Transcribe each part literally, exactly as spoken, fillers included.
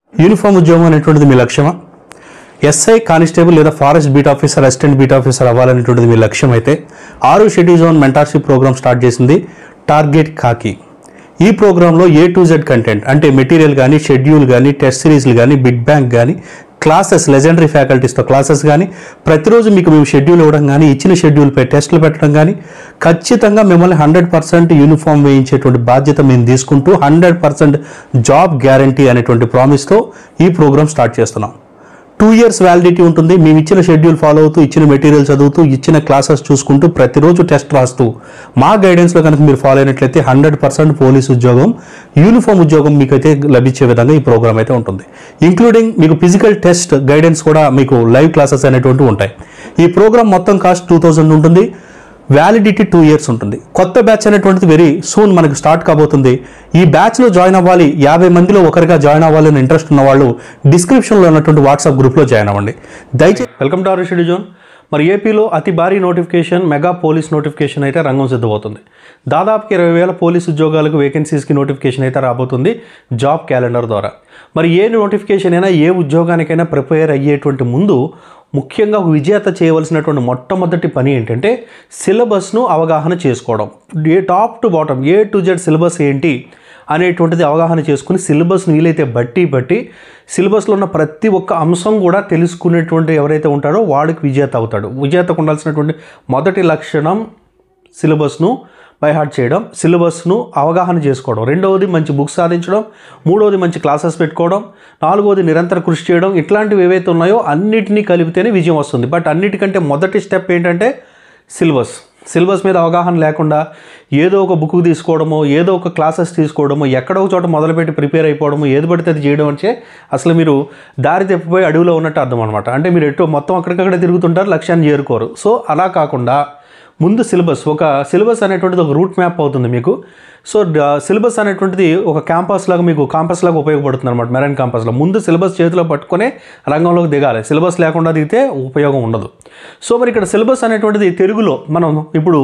Uniform ఉద్యోగం అనేటువంటిది మీ లక్ష్యమా? ఎస్ఐ కానిస్టేబుల్ లేదా forest beat officer, assistant beat officer అవ్వాలనేటువంటిది మీ లక్ష్యం అయితే ఆరు schedule zone mentorship program start చేసింది టార్గెట్ కాకి. ఈ ప్రోగ్రాంలో ఏ టు జెడ్ కంటెంట్ అంటే మెటీరియల్ కానీ, షెడ్యూల్ కానీ, టెస్ట్ సిరీస్లు కానీ, బిగ్ బ్యాంక్ కానీ, క్లాసెస్ లెజెండరీ ఫ్యాకల్టీస్తో క్లాసెస్ కానీ, ప్రతిరోజు మీకు మేము షెడ్యూల్ ఇవ్వడం కానీ, ఇచ్చిన షెడ్యూల్పై టెస్టులు పెట్టడం కానీ, ఖచ్చితంగా మిమ్మల్ని హండ్రెడ్ పర్సెంట్ యూనిఫామ్ వేయించేటువంటి బాధ్యత మేము తీసుకుంటూ హండ్రెడ్ పర్సెంట్ జాబ్ గ్యారంటీ అనేటువంటి ప్రామిస్తో ఈ ప్రోగ్రామ్ స్టార్ట్ చేస్తున్నాం. టూ ఇయర్స్ వ్యాలిడిటీ ఉంటుంది. మేము ఇచ్చిన షెడ్యూల్ ఫాలో అవుతూ, ఇచ్చిన మెటీరియల్ చదువుతూ, ఇచ్చిన క్లాసెస్ చూసుకుంటూ, ప్రతిరోజు టెస్ట్ రాస్తూ మా గైడెన్స్లో కనుక మీరు ఫాలో అయినట్లయితే హండ్రెడ్ పర్సెంట్ పోలీస్ ఉద్యోగం, యూనిఫామ్ ఉద్యోగం మీకైతే లభించే విధంగా ఈ ప్రోగ్రామ్ అయితే ఉంటుంది. ఇంక్లూడింగ్ మీకు ఫిజికల్ టెస్ట్ గైడెన్స్ కూడా మీకు లైవ్ క్లాసెస్ అనేటువంటి ఉంటాయి. ఈ ప్రోగ్రామ్ మొత్తం కాస్ట్ టూ థౌజండ్ ఉంటుంది. వ్యాలిడిటీ టూ ఇయర్స్ ఉంటుంది. కొత్త బ్యాచ్ అనేటువంటిది వెరీ సూన్ మనకు స్టార్ట్ కాబోతుంది. ఈ బ్యాచ్లో జాయిన్ అవ్వాలి, యాభై మందిలో ఒకరిగా జాయిన్ అవ్వాలని ఇంట్రెస్ట్ ఉన్న వాళ్ళు డిస్క్రిప్షన్లో ఉన్నటువంటి వాట్సాప్ గ్రూప్లో జాయిన్ అవ్వండి దయచేసి. వెల్కమ్ టు ఆరు షెడ్యూల్ జోన్. మరి ఏపీలో అతి భారీ నోటిఫికేషన్, మెగా పోలీస్ నోటిఫికేషన్ అయితే రంగం సిద్ధమవుతుంది. దాదాపుకి ఇరవై వేల పోలీస్ ఉద్యోగాలకు వేకెన్సీస్కి నోటిఫికేషన్ అయితే రాబోతుంది జాబ్ క్యాలెండర్ ద్వారా. మరి ఏ నోటిఫికేషన్ అయినా, ఏ ఉద్యోగానికైనా ప్రిపేర్ అయ్యేటువంటి ముందు ముఖ్యంగా విజేత చేయవలసినటువంటి మొట్టమొదటి పని ఏంటంటే సిలబస్ను అవగాహన చేసుకోవడం. A top to bottom, A to Z syllabus ఏంటి అనేటువంటిది అవగాహన చేసుకుని సిలబస్ను వీలైతే బట్టి బట్టి సిలబస్లో ఉన్న ప్రతి ఒక్క అంశం కూడా తెలుసుకునేటువంటి ఎవరైతే ఉంటాడో వాడికి విజేత అవుతాడు. విజేతకు ఉండాల్సినటువంటి మొదటి లక్షణం సిలబస్ను బై హార్ట్ చేయడం, సిలబస్ను అవగాహన చేసుకోవడం. రెండవది మంచి బుక్స్ సాధించడం. మూడవది మంచి క్లాసెస్ పెట్టుకోవడం. నాలుగవది నిరంతర కృషి చేయడం. ఇట్లాంటివి ఏవైతే ఉన్నాయో అన్నిటినీ కలిపితేనే విజయం వస్తుంది. బట్ అన్నిటికంటే మొదటి స్టెప్ ఏంటంటే సిలబస్. సిలబస్ మీద అవగాహన లేకుండా ఏదో ఒక బుక్ తీసుకోవడమో, ఏదో ఒక క్లాసెస్ తీసుకోవడమో, ఎక్కడో ఒక చోట మొదలుపెట్టి ప్రిపేర్ అయిపోవడమో, ఏది పడితే అది చేయడం అంటే అసలు మీరు దారి తప్పిపోయి అడవిలో ఉన్నట్టు అర్థం అనమాట. అంటే మీరు ఎటో మొత్తం అక్కడికక్కడే తిరుగుతుంటారు, లక్ష్యాన్ని చేరుకోరు. సో అలా కాకుండా ముందు సిలబస్, ఒక సిలబస్ అనేటువంటిది ఒక రూట్ మ్యాప్ అవుతుంది మీకు. సో సిలబస్ అనేటువంటిది ఒక క్యాంపస్ లాగా, మీకు కాంపస్ లాగా ఉపయోగపడుతుంది అనమాట. మెరైన్ కాంపస్లో ముందు సిలబస్ చేతిలో పట్టుకునే రంగంలోకి దిగాలి. సిలబస్ లేకుండా దిగితే ఉపయోగం ఉండదు. సో మరి ఇక్కడ సిలబస్ అనేటువంటిది తెలుగులో మనం ఇప్పుడు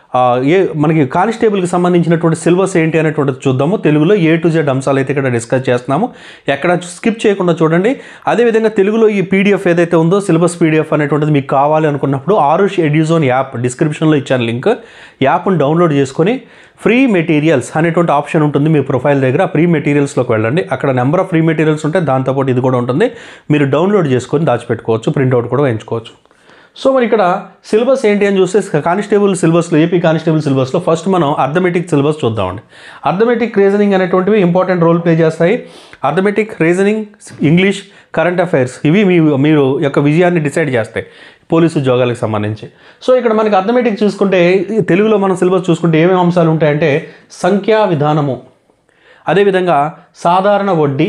ఏ మనకి కానిస్టేబుల్కి సంబంధించినటువంటి సిలబస్ ఏంటి అనేటువంటిది చూద్దాము. తెలుగులో ఏ టు జెడ్ అంశాలు అయితే ఇక్కడ డిస్కస్ చేస్తున్నాము. ఎక్కడ స్కిప్ చేయకుండా చూడండి. అదేవిధంగా తెలుగులో ఈ పీడిఎఫ్ ఏదైతే ఉందో సిలబస్ పీడిఎఫ్ అనేటువంటిది మీకు కావాలి అనుకున్నప్పుడు ఆరు షెడ్యూల్ జోన్ యాప్ డిస్క్రిప్షన్లో ఇచ్చాను లింక్. యాప్ను డౌన్లోడ్ చేసుకొని ఫ్రీ మెటీరియల్స్ అనేటువంటి ఆప్షన్ ఉంటుంది మీ ప్రొఫైల్ దగ్గర. ఫ్రీ మెటీరియల్స్లోకి వెళ్ళండి. అక్కడ నెంబర్ ఆఫ్ ఫ్రీ మెటీరియల్స్ ఉంటాయి. దాంతోపాటు ఇది కూడా ఉంటుంది. మీరు డౌన్లోడ్ చేసుకొని దాచిపెట్టుకోవచ్చు, ప్రింట్అవుట్ కూడా వేయించుకోవచ్చు. సో మరి ఇక్కడ సిలబస్ ఏంటి అని చూస్తే కానిస్టేబుల్ సిలబస్లో, ఏపీ కానిస్టేబుల్ సిలబస్లో ఫస్ట్ మనం అర్థమెటిక్ సిలబస్ చూద్దామండి. అర్థమెటిక్, రీజనింగ్ అనేటువంటివి ఇంపార్టెంట్ రోల్ ప్లే చేస్తాయి. Arithmetic, reasoning, English, current affairs ఇవి మీ మీరు యొక్క విజయాన్ని డిసైడ్ చేస్తాయి పోలీసు ఉద్యోగాలకు సంబంధించి. సో ఇక్కడ మనకి అర్థమెటిక్ చూసుకుంటే, తెలుగులో మనం సిలబస్ చూసుకుంటే ఏమేమి అంశాలు ఉంటాయంటే సంఖ్యా విధానము, అదేవిధంగా సాధారణ వడ్డీ,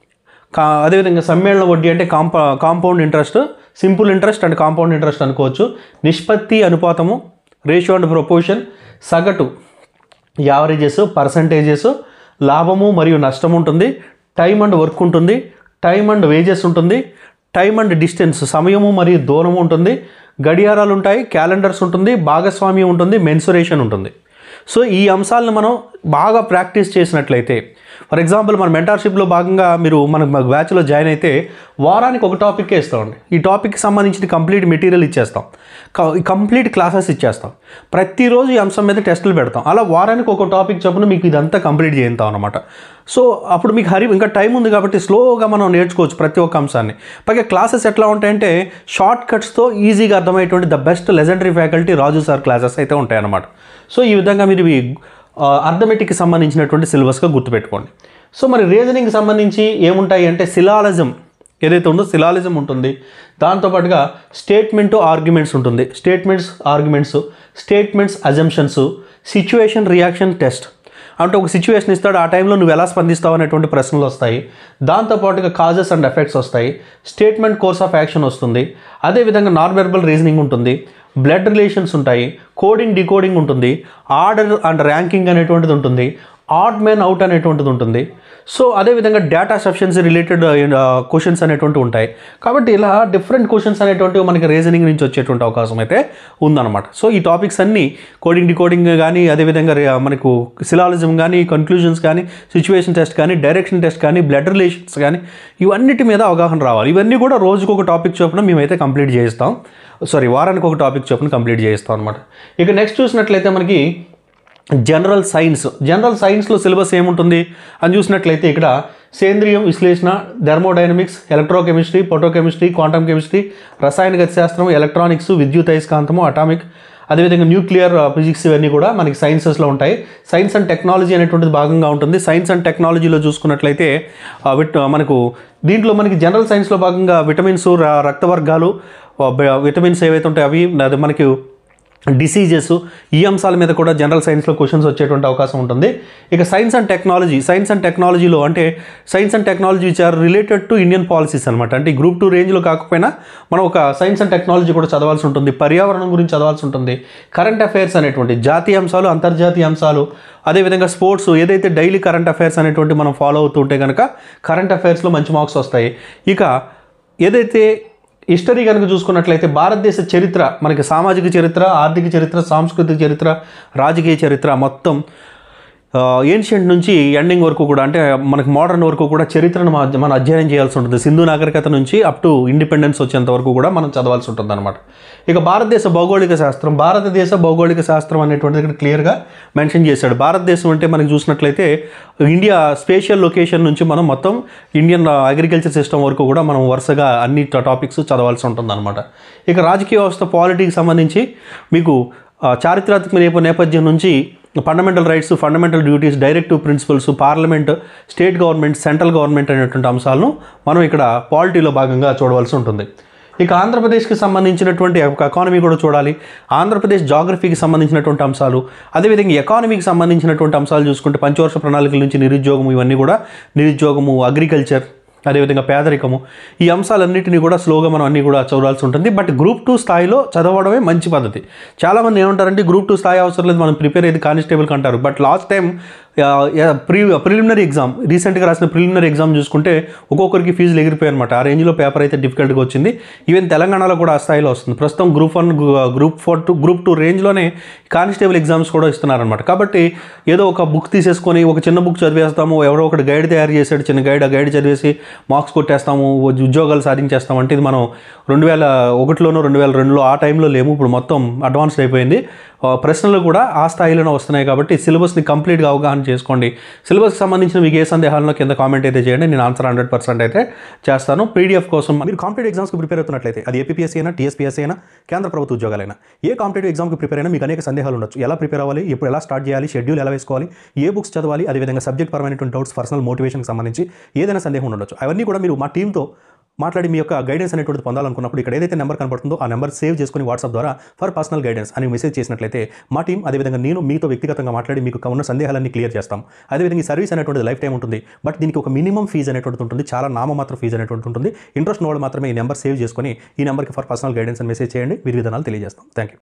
కా అదేవిధంగా సమ్మేళన వడ్డీ అంటే కాంపా compound interest, simple interest and compound interest అనుకోవచ్చు, నిష్పత్తి అనుపాతము, రేషియో అండ్ ప్రపోర్షన్, సగటు యావరేజెస్, పర్సంటేజెస్, లాభము మరియు నష్టం ఉంటుంది, టైం అండ్ వర్క్ ఉంటుంది, టైం అండ్ వేజెస్ ఉంటుంది, టైం అండ్ డిస్టెన్స్ సమయము మరియు దూరము ఉంటుంది, గడియారాలు ఉంటాయి, క్యాలెండర్స్ ఉంటుంది, భాగస్వామ్యం ఉంటుంది, మెన్సురేషన్ ఉంటుంది. సో ఈ అంశాలను మనం బాగా ప్రాక్టీస్ చేసినట్లయితే, ఫర్ ఎగ్జాంపుల్ మన మెంటార్షిప్లో భాగంగా మీరు మన బ్యాచ్లో జాయిన్ అయితే వారానికి ఒక టాపిక్ ఇస్తామండి. ఈ టాపిక్కి సంబంధించిన కంప్లీట్ మెటీరియల్ ఇచ్చేస్తాం, కంప్లీట్ క్లాసెస్ ఇచ్చేస్తాం, ప్రతిరోజు ఈ అంశం మీద టెస్టులు పెడతాం. అలా వారానికి ఒక టాపిక్ చొప్పున మీకు ఇదంతా కంప్లీట్ చేస్తాం అనమాట. సో అప్పుడు మీకు హరి ఇంకా టైం ఉంది కాబట్టి స్లోగా మనం నేర్చుకోవచ్చు ప్రతి ఒక్క అంశాన్ని. పైగా క్లాసెస్ ఎట్లా ఉంటాయంటే షార్ట్ కట్స్తో ఈజీగా అర్థమయ్యేటువంటి the best legendary faculty Raju sir classes అయితే ఉంటాయి అన్నమాట. సో ఈ విధంగా మీరు అర్థమెటిక్కి సంబంధించినటువంటి సిలబస్గా గుర్తుపెట్టుకోండి. సో మరి రీజనింగ్కి సంబంధించి ఏముంటాయి అంటే సిలాలిజం ఏదైతే ఉందో సిలాలిజం ఉంటుంది. దాంతోపాటుగా స్టేట్మెంటు ఆర్గ్యుమెంట్స్ ఉంటుంది, statements arguments, statements assumptions, situation reaction test అంటే ఒక సిచ్యువేషన్ ఇస్తాడు, ఆ టైంలో నువ్వు ఎలా స్పందిస్తావు అనేటువంటి ప్రశ్నలు వస్తాయి. దాంతోపాటుగా కాజెస్ అండ్ ఎఫెక్ట్స్ వస్తాయి, స్టేట్మెంట్ కోర్స్ ఆఫ్ యాక్షన్ వస్తుంది, అదేవిధంగా నాన్ వెర్బల్ రీజనింగ్ ఉంటుంది, బ్లడ్ రిలేషన్స్ ఉంటాయి, కోడింగ్ డికోడింగ్ ఉంటుంది, ఆర్డర్ అండ్ ర్యాంకింగ్ అనేటువంటిది ఉంటుంది, ఆడ్ మ్యాన్ అవుట్ అనేటువంటిది ఉంటుంది. సో అదేవిధంగా డేటా సఫిషియన్సీ రిలేటెడ్ క్వశ్చన్స్ అనేటువంటివి ఉంటాయి. కాబట్టి ఇలా డిఫరెంట్ క్వశ్చన్స్ అనేటువంటివి మనకి రీజనింగ్ నుంచి వచ్చేటువంటి అవకాశం అయితే ఉందన్నమాట. సో ఈ టాపిక్స్ అన్నీ కోడింగ్ డికోడింగ్ కానీ, అదేవిధంగా మనకు సిలాలిజం కానీ, కన్క్లూజన్స్ కానీ, సిచ్యువేషన్ టెస్ట్ కానీ, డైరెక్షన్ టెస్ట్ కానీ, బ్లడ్ రిలేషన్స్ కానీ, ఇవన్నిటి మీద అవగాహన రావాలి. ఇవన్నీ కూడా రోజుకు ఒక టాపిక్ చొప్పున మేమైతే కంప్లీట్ చేయిస్తాం. సారీ వారానికి ఒక టాపిక్ చొప్పున కంప్లీట్ చేయిస్తాం అనమాట. ఇక నెక్స్ట్ చూసినట్లయితే మనకి జనరల్ సైన్స్ జనరల్ సైన్స్లో సిలబస్ ఏముంటుంది అని చూసినట్లయితే ఇక్కడ సేంద్రియం విశ్లేషణ, thermodynamics, electrochemistry, photochemistry, quantum chemistry, రసాయన గతిశాస్త్రం, ఎలక్ట్రానిక్స్, విద్యుత్ అయస్కాంతము, అటామిక్, అదేవిధంగా న్యూక్లియర్ ఫిజిక్స్ ఇవన్నీ కూడా మనకి సైన్సెస్లో ఉంటాయి. సైన్స్ అండ్ టెక్నాలజీ అనేటువంటిది భాగంగా ఉంటుంది. సైన్స్ అండ్ టెక్నాలజీలో చూసుకున్నట్లయితే మనకు దీంట్లో మనకి జనరల్ సైన్స్లో భాగంగా విటమిన్స్, రక్తవర్గాలు, విటమిన్స్ ఏవైతే ఉంటాయో అవి, అది మనకి డిసీజెస్, ఈ అంశాల మీద కూడా జనరల్ సైన్స్లో క్వశ్చన్స్ వచ్చేటువంటి అవకాశం ఉంటుంది. ఇక science and technology science and టెక్నాలజీలో అంటే science and technology which are related to Indian policies అనమాట. అంటే గ్రూప్ టూ రేంజ్లో కాకపోయినా మనం ఒక సైన్స్ అండ్ టెక్నాలజీ కూడా చదవాల్సి ఉంటుంది. పర్యావరణం గురించి చదవాల్సి ఉంటుంది. కరెంట్ అఫైర్స్ అనేటువంటి జాతీయ అంశాలు, అంతర్జాతీయ అంశాలు, అదేవిధంగా స్పోర్ట్స్, ఏదైతే డైలీ కరెంట్ అఫైర్స్ అనేటువంటి మనం ఫాలో అవుతూ ఉంటే కనుక కరెంట్ అఫైర్స్లో మంచి మార్క్స్ వస్తాయి. ఇక ఏదైతే హిస్టరీ కనుక చూసుకున్నట్లయితే భారతదేశ చరిత్ర, మనకి సామాజిక చరిత్ర, ఆర్థిక చరిత్ర, సాంస్కృతిక చరిత్ర, రాజకీయ చరిత్ర మొత్తం ఏన్షియంట్ నుంచి ఎండింగ్ వరకు కూడా, అంటే మనకి మోడర్న్ వరకు కూడా చరిత్రను మనం అధ్యయనం చేయాల్సి ఉంటుంది. సింధు నాగరికత నుంచి అప్ టు ఇండిపెండెన్స్ వచ్చేంత వరకు కూడా మనం చదవాల్సి ఉంటుంది అనమాట. ఇక భారతదేశ భౌగోళిక శాస్త్రం భారతదేశ భౌగోళిక శాస్త్రం అనేటువంటిది ఇక్కడ క్లియర్గా మెన్షన్ చేశాడు. భారతదేశం అంటే మనకి చూసినట్లయితే ఇండియా స్పేషియల్ లొకేషన్ నుంచి మనం మొత్తం ఇండియన్ అగ్రికల్చర్ సిస్టమ్ వరకు కూడా మనం వరుసగా అన్ని టాపిక్స్ చదవాల్సి ఉంటుంది అనమాట. ఇక రాజకీయ వ్యవస్థ, పాలిటిక్స్ సంబంధించి మీకు చారిత్రాత్మక నేపథ్యం నుంచి fundamental rights, fundamental duties, directive principles, parliament, state government, central government అనేటువంటి అంశాలను మనం ఇక్కడ పాలిటీలో భాగంగా చూడవలసి ఉంటుంది. ఇక ఆంధ్రప్రదేశ్కి సంబంధించినటువంటి ఎకానమీ కూడా చూడాలి. ఆంధ్రప్రదేశ్ జాగ్రఫీకి సంబంధించినటువంటి అంశాలు, అదేవిధంగా ఎకానమీకి సంబంధించినటువంటి అంశాలు చూసుకుంటే పంచవర్ష ప్రణాళికల నుంచి నిరుద్యోగము, ఇవన్నీ కూడా నిరుద్యోగము, అగ్రికల్చర్, అదేవిధంగా పేదరికము, ఈ అంశాలన్నింటినీ కూడా స్లోగా మనం అన్నీ కూడా చదవాల్సి ఉంటుంది. బట్ గ్రూప్ టూ స్థాయిలో చదవడమే మంచి పద్ధతి. చాలామంది ఏమంటారంటే గ్రూప్ టూ స్థాయి అవసరం లేదు, మనం ప్రిపేర్ అయ్యేది కానిస్టేబుల్కి అంటారు. But last time pre preliminary exam, రీసెంట్గా రాసిన ప్రిలిమినరీ ఎగ్జామ్ చూసుకుంటే ఒక్కొక్కరికి ఫీజులు ఎగిరిపోయాయి అనమాట. ఆ రేంజ్లో పేపర్ అయితే డిఫికల్ట్గా వచ్చింది. ఈవెన్ తెలంగాణలో కూడా ఆ స్థాయిలో వస్తుంది. ప్రస్తుతం group one, group four two, group two రేంజ్లోనే కానిస్టేబుల్ ఎగ్జామ్స్ కూడా ఇస్తున్నారనమాట. కాబట్టి ఏదో ఒక బుక్ తీసేసుకొని ఒక చిన్న బుక్ చదివేస్తాము, ఎవరో ఒకటి గైడ్ తయారు చేశాడు చిన్న గైడ్, ఆ గైడ్ చదివేసి మార్క్స్ కొట్టేస్తాము, ఉద్యోగాలు సాధించేస్తాము అంటే ఇది మనం రెండు వేల ఒకటిలోనో రెండు వేల రెండులో ఆ టైంలో లేము. ఇప్పుడు మొత్తం అడ్వాన్స్డ్ అయిపోయింది. ప్రశ్నలు కూడా ఆ స్థాయిలోనే వస్తున్నాయి. కాబట్టి సిలబస్ని కంప్లీట్గా అవగాహన చేసుకోండి. సిలబస్కి సంబంధించిన మీకు ఏ సందేహాలను కింద కామెంట్ అయితే చేయండి, నేను ఆన్సర్ హండ్రెడ్ పర్సెంట్ అయితే చేస్తాను. పీడిఎఫ్ కోసం మీరు కాంపిటేటివ్ ఎగ్జామ్స్కి ప్రిపేర్ అవుతున్నట్లయితే అది ఏపీఎస్సీ అయినా, టీఎస్పీఎస్సీ అయినా, కేంద్ర ప్రభుత్వ ఉద్యోగాలైనా, ఏ కాంపిటేటివ్ ఎగ్జామ్కి ప్రిపేర్ అయినా మీకు అనేక సందేహాలు ఉండొచ్చు. ఎలా ప్రిపేర్ అవ్వాలి, ఎప్పుడు ఎలా స్టార్ట్ చేయాలి, షెడ్యూల్ ఎలా వేసుకోవాలి, ఏ బుక్స్ చదవాలి, అదేవిధంగా సబ్జెక్ట్ పరమైనటువంటి డౌట్స్, పర్సనల్ మోటివేషన్కి సంబంధించి ఏదైనా సందేహం ఉండొచ్చు. అవన్నీ కూడా మీరు మా టీంతో మాట్లాడి మీ యొక్క గైడెన్స్ అనేటువంటిది పొందాలనుకున్నప్పుడు ఇక్కడ ఏదైతే నెంబర్ కనబడుతుందో ఆ నెంబర్ సేవ్ చేసుకుని వాట్సాప్ ద్వారా ఫర్ పర్సనల్ గైడెన్స్ అని మెసేజ్ చేసినట్లయితే మా టీం అదేవిధంగా నేను మీతో వ్యక్తిగతంగా మాట్లాడి మీకు ఉన్న సందేహాలన్నీ క్లియర్ చేస్తాం. అదేవిధంగా ఈ సర్వీస్ అనేటువంటిది లైఫ్ టైం ఉంటుంది. బట్ దీనికి ఒక మినిమం ఫీజు అనేటువంటిది ఉంటుంది, చాలా నామమాత్ర ఫీజు అనేటువంటిది ఉంటుంది. ఇంట్రెస్ట్ ఉన్న వాళ్ళు మాత్రమే ఈ నెంబర్ సేవ్ చేసుకొని ఈ నెంబర్కి ఫర్ పర్సనల్ గైడెన్స్ అని మెసేజ్ చేయండి. విధి విధానాలు తెలియజేస్తాం. Thank you.